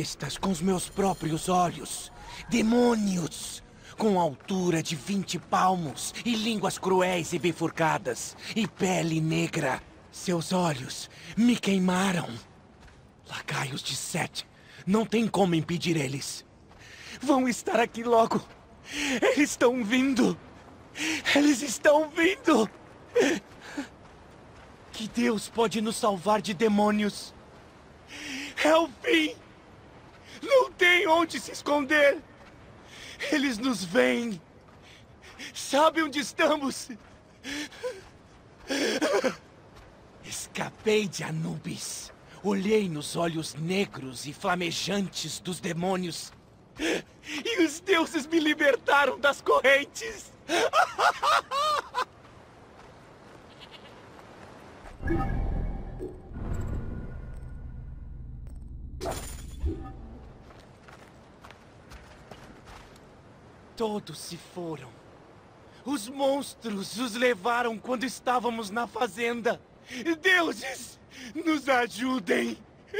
bestas com os meus próprios olhos. Demônios! Com altura de 20 palmos, e línguas cruéis e bifurcadas, e pele negra. Seus olhos me queimaram. Lacaios de Set, não tem como impedir eles. Vão estar aqui logo. Eles estão vindo. Eles estão vindo. Que Deus pode nos salvar de demônios. É o fim. Não tem onde se esconder. Eles nos veem. Sabem onde estamos. Escapei de Anubis. Olhei nos olhos negros e flamejantes dos demônios. E os deuses me libertaram das correntes. Todos se foram. Os monstros os levaram quando estávamos na fazenda. Deuses, nos ajudem!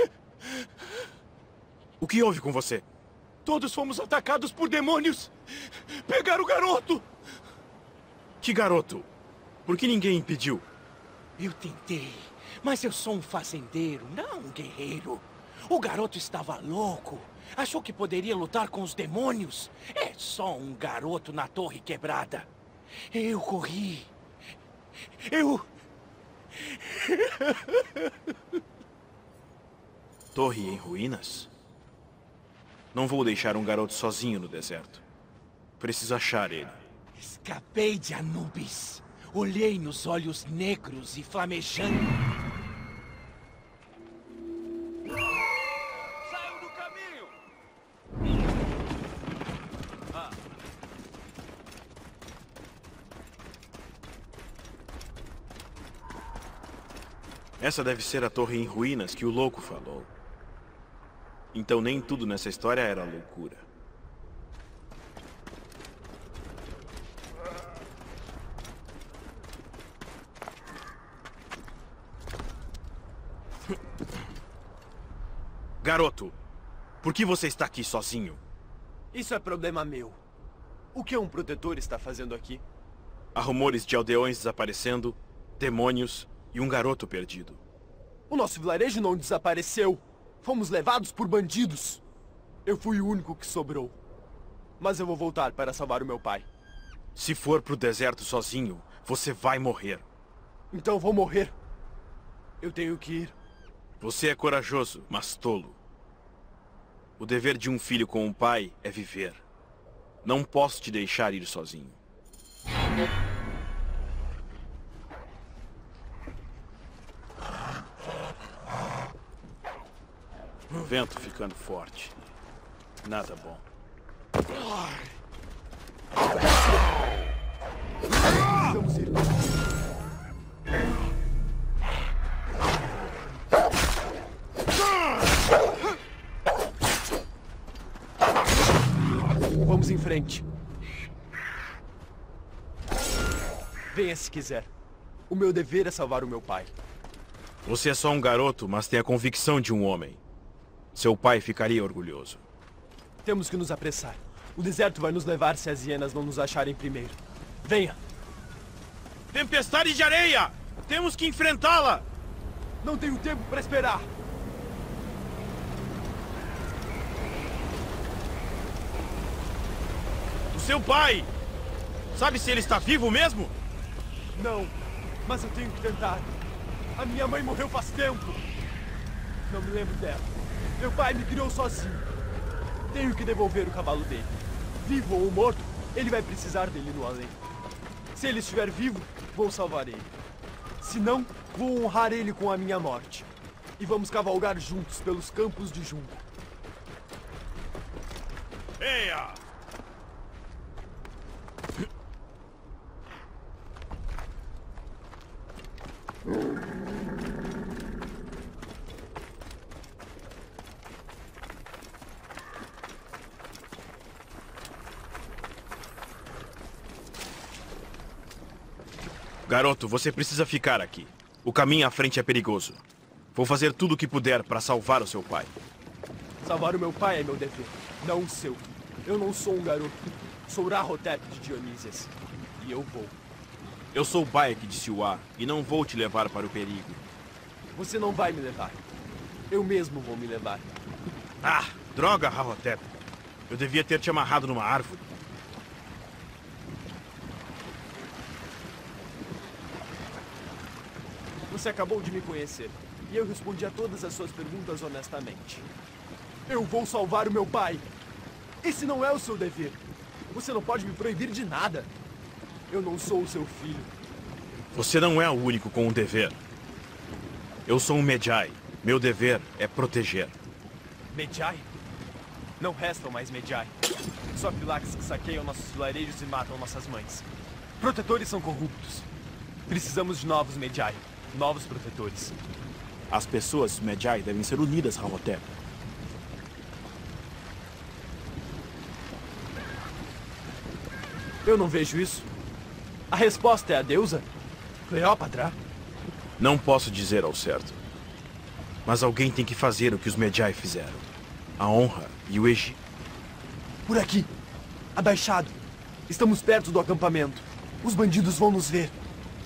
O que houve com você? Todos fomos atacados por demônios! Pegaram o garoto! Que garoto? Por que ninguém impediu? Eu tentei, mas eu sou um fazendeiro, não um guerreiro. O garoto estava louco. Achou que poderia lutar com os demônios. É só um garoto na torre quebrada. Eu corri. Torre em ruínas? Não vou deixar um garoto sozinho no deserto. Preciso achar ele. Escapei de Anubis. Olhei nos olhos negros e flamejantes. Saiam do caminho! Essa deve ser a torre em ruínas que o louco falou. Então nem tudo nessa história era loucura. Garoto, por que você está aqui sozinho? Isso é problema meu. O que um protetor está fazendo aqui? Há rumores de aldeões desaparecendo, demônios e um garoto perdido. O nosso vilarejo não desapareceu. Fomos levados por bandidos. Eu fui o único que sobrou. Mas eu vou voltar para salvar o meu pai. Se for pro deserto sozinho, você vai morrer. Então vou morrer. Eu tenho que ir. Você é corajoso, mas tolo. O dever de um filho com um pai é viver. Não posso te deixar ir sozinho. O vento ficando forte. Nada bom. Vamos ir. Vamos em frente. Venha se quiser. O meu dever é salvar o meu pai. Você é só um garoto, mas tem a convicção de um homem. Seu pai ficaria orgulhoso. Temos que nos apressar. O deserto vai nos levar se as hienas não nos acharem primeiro. Venha. Tempestade de areia! Temos que enfrentá-la! Não tenho tempo para esperar. O seu pai! Sabe se ele está vivo mesmo? Não, mas eu tenho que tentar. A minha mãe morreu faz tempo. Não me lembro dela. Meu pai me criou sozinho. Tenho que devolver o cavalo dele. Vivo ou morto, ele vai precisar dele no além. Se ele estiver vivo, vou salvar ele. Se não, vou honrar ele com a minha morte. E vamos cavalgar juntos pelos campos de junco. Eia! Garoto, você precisa ficar aqui. O caminho à frente é perigoso. Vou fazer tudo o que puder para salvar o seu pai. Salvar o meu pai é meu dever, não o seu. Eu não sou um garoto. Sou Rahotep de Dionísias. E eu vou. Eu sou Bayek de Siwa e não vou te levar para o perigo. Você não vai me levar. Eu mesmo vou me levar. Ah, droga, Rahotep. Eu devia ter te amarrado numa árvore. Você acabou de me conhecer. E eu respondi a todas as suas perguntas honestamente. Eu vou salvar o meu pai. Esse não é o seu dever. Você não pode me proibir de nada. Eu não sou o seu filho. Você não é o único com um dever. Eu sou um Medjay. Meu dever é proteger. Medjay? Não restam mais Medjay. Só pilaques que saqueiam nossos vilarejos e matam nossas mães. Protetores são corruptos. Precisamos de novos Medjay. Novos protetores. As pessoas Medjay devem ser unidas, Rahotep. Eu não vejo isso. A resposta é a deusa? Cleópatra? Não posso dizer ao certo. Mas alguém tem que fazer o que os Medjay fizeram. A honra e o Egito. Por aqui. Abaixado. Estamos perto do acampamento. Os bandidos vão nos ver.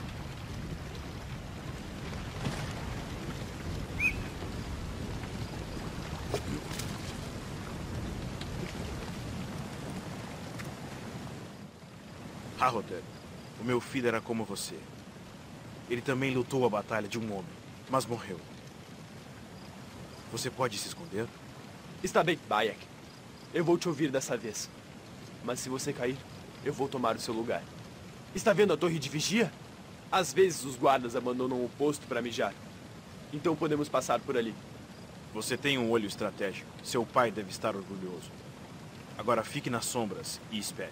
Rahotep, o meu filho era como você. Ele também lutou a batalha de um homem, mas morreu. Você pode se esconder? Está bem, Bayek. Eu vou te ouvir dessa vez. Mas se você cair, eu vou tomar o seu lugar. Está vendo a torre de vigia? Às vezes os guardas abandonam o posto para mijar. Então podemos passar por ali. Você tem um olho estratégico. Seu pai deve estar orgulhoso. Agora fique nas sombras e espere.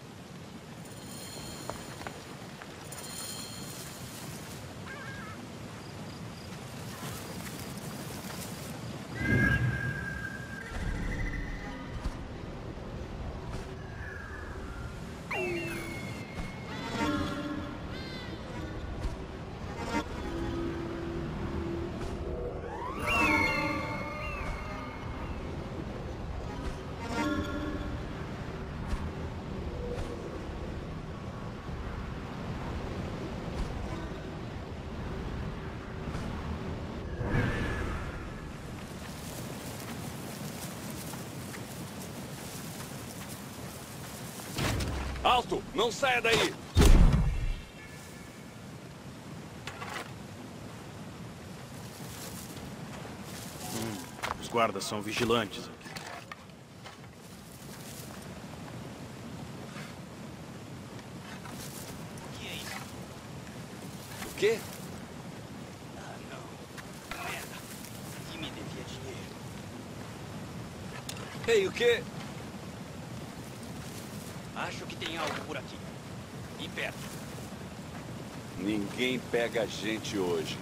Alto! Não saia daí! Os guardas são vigilantes aqui. O quê? Ah, não. Merda. E me devia dinheiro. Ei, o quê? Acho que tem algo por aqui. E perto. Ninguém pega a gente hoje.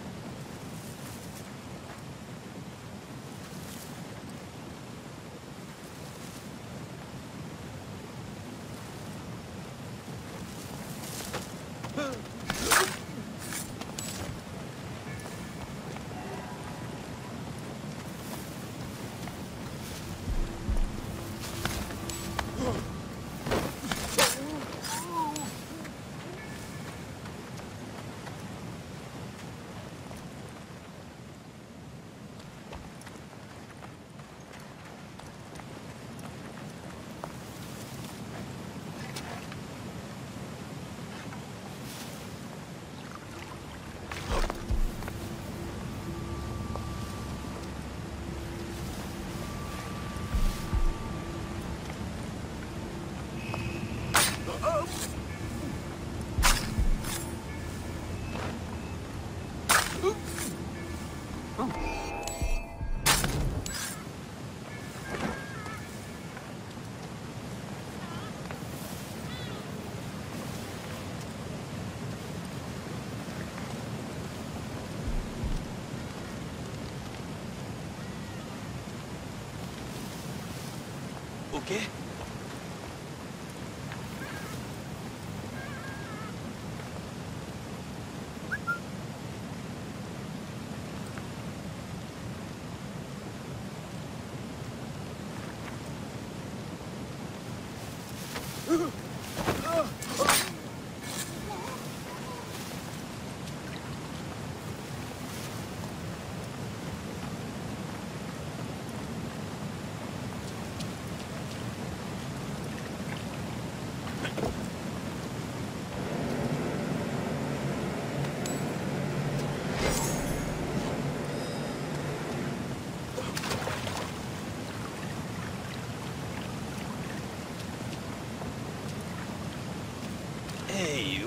O quê?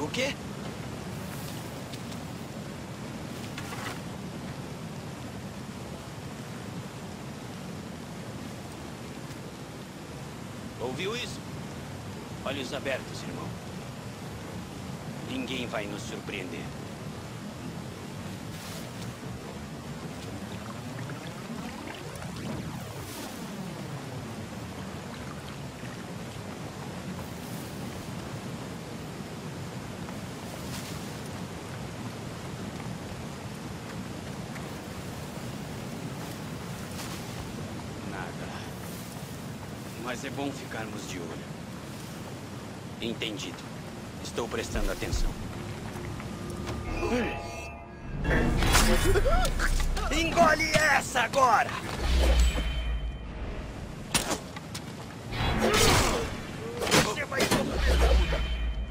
O quê? Ouviu isso? Olhos abertos, irmão. Ninguém vai nos surpreender. Mas é bom ficarmos de olho. Entendido. Estou prestando atenção. Engole essa agora! Você vai sofrer tudo!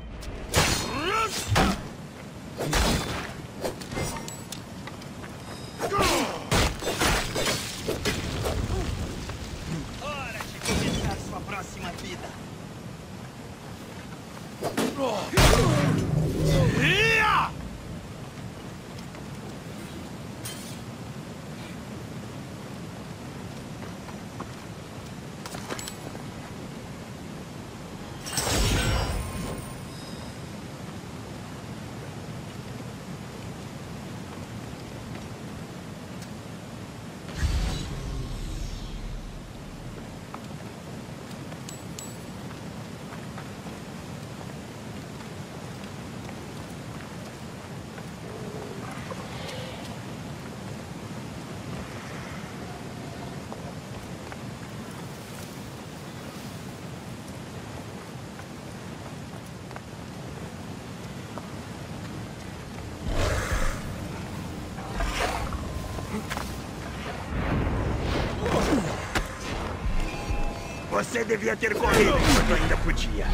Você devia ter corrido enquanto ainda podia.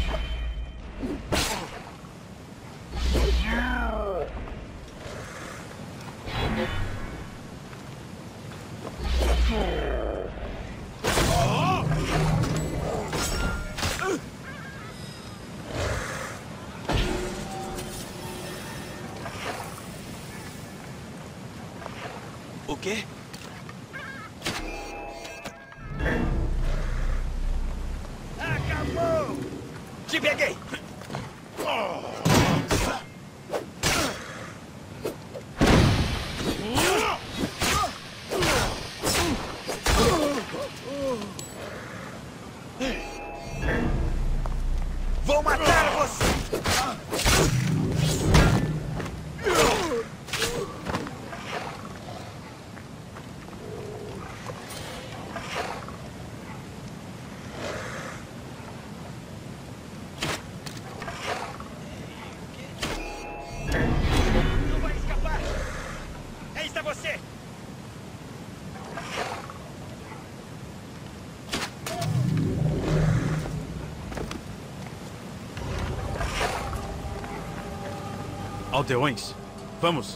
O quê? Acabou! Te peguei! Vou matar você! Não vai escapar! Aí está você! Aldeões, vamos!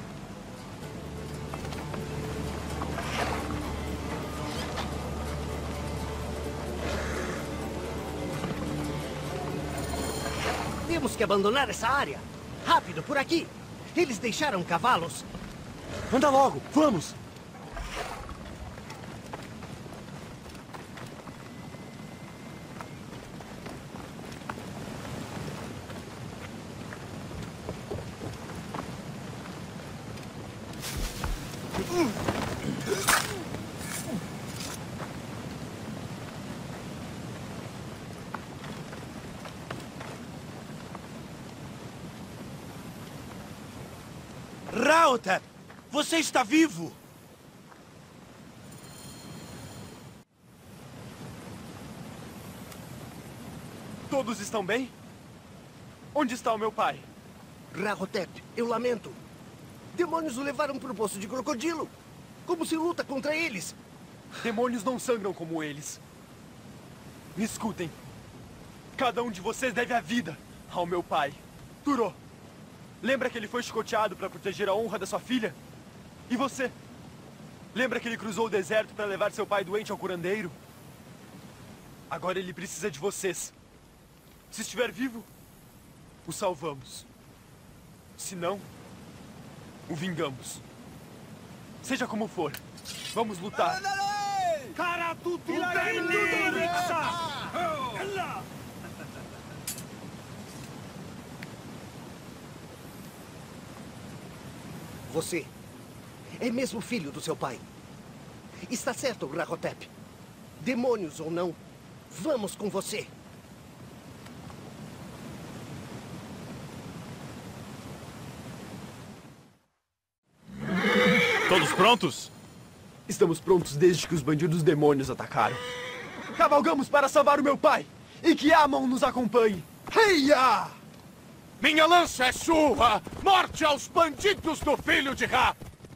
Temos que abandonar essa área. Rápido, por aqui. Eles deixaram cavalos. Anda logo, vamos! Raotep, você está vivo! Todos estão bem? Onde está o meu pai? Rahotep, eu lamento. Demônios o levaram para o poço de crocodilo. Como se luta contra eles? Demônios não sangram como eles. Me escutem. Cada um de vocês deve a vida ao meu pai. Turo, lembra que ele foi chicoteado para proteger a honra da sua filha? E você? Lembra que ele cruzou o deserto para levar seu pai doente ao curandeiro? Agora ele precisa de vocês. Se estiver vivo, o salvamos. Se não, o vingamos. Seja como for, vamos lutar. Você é mesmo filho do seu pai. Está certo, Rahotep. Demônios ou não, vamos com você. Todos prontos? Estamos prontos desde que os bandidos demônios atacaram. Cavalgamos para salvar o meu pai. E que Amon nos acompanhe. Heia! Minha lança é sua! Morte aos bandidos do filho de Ra!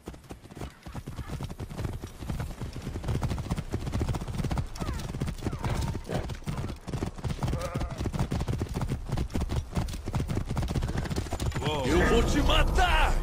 Eu vou te matar!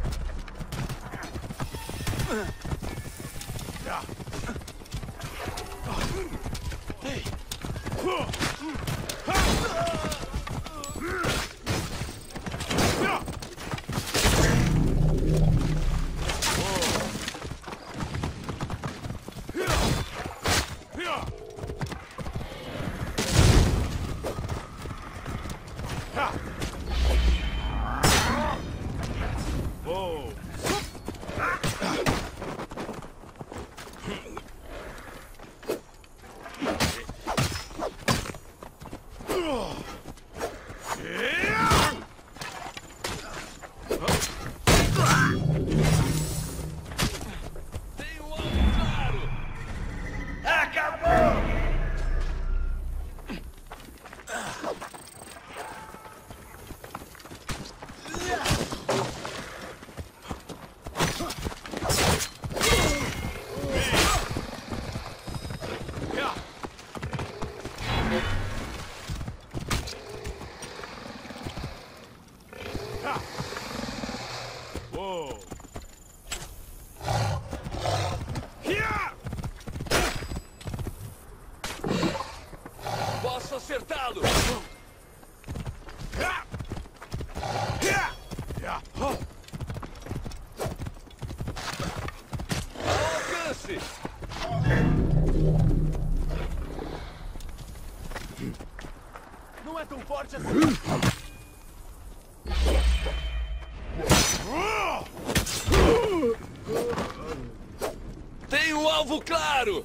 Posso acertá-lo! Alcance! Não é tão forte assim. Tem um alvo claro!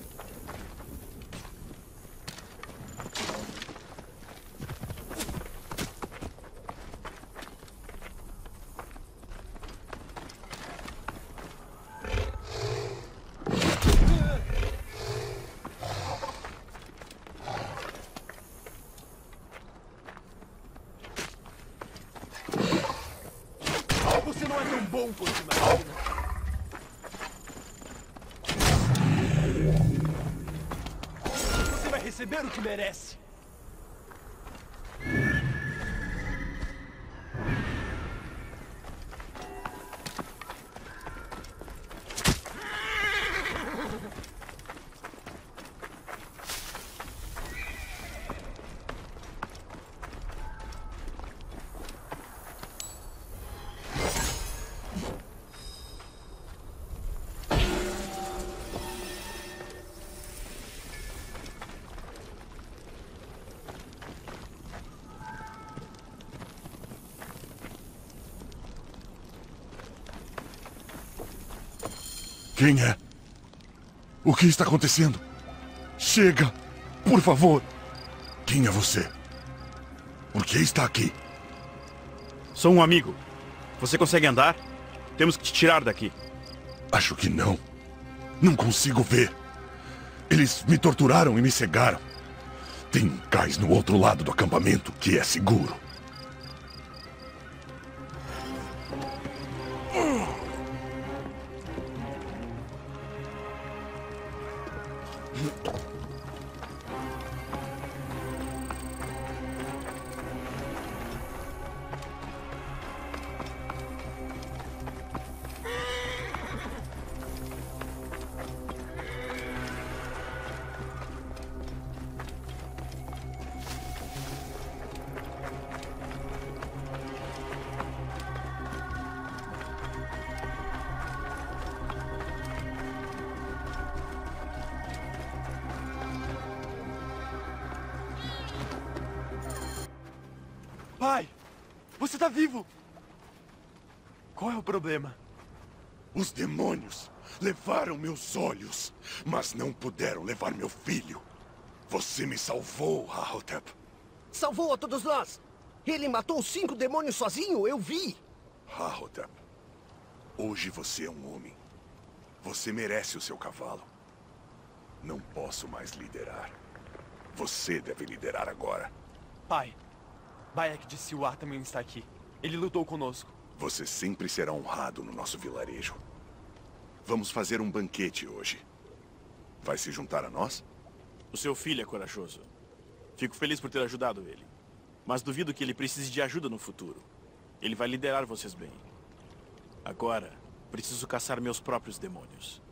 Você não é tão bom quanto imagina. Você vai receber o que merece. Quem é? O que está acontecendo? Chega! Por favor! Quem é você? Por que está aqui? Sou um amigo. Você consegue andar? Temos que te tirar daqui. Acho que não. Não consigo ver. Eles me torturaram e me cegaram. Tem um cais no outro lado do acampamento que é seguro. Pai! Você tá vivo! Qual é o problema? Os demônios levaram meus olhos, mas não puderam levar meu filho. Você me salvou, Rahotep. Salvou a todos nós! Ele matou 5 demônios sozinho, eu vi! Rahotep, hoje você é um homem. Você merece o seu cavalo. Não posso mais liderar. Você deve liderar agora. Pai, Bayek de Siwa também está aqui. Ele lutou conosco. Você sempre será honrado no nosso vilarejo. Vamos fazer um banquete hoje. Vai se juntar a nós? O seu filho é corajoso. Fico feliz por ter ajudado ele. Mas duvido que ele precise de ajuda no futuro. Ele vai liderar vocês bem. Agora, preciso caçar meus próprios demônios.